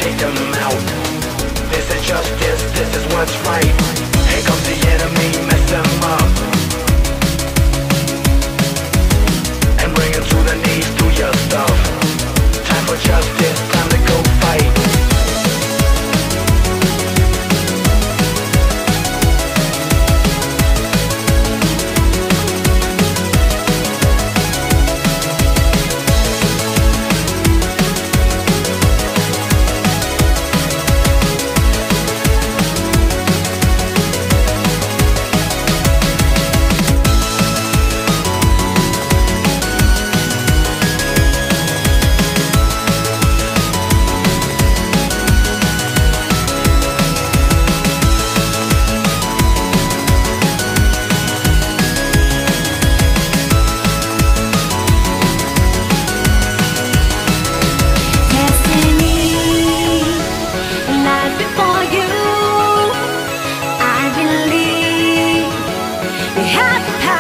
take them out. This is justice, this is what's right. Here comes the enemy, mess them up and bring them to the knees, do your stuff. Time for justice, time to go fight. You have the power.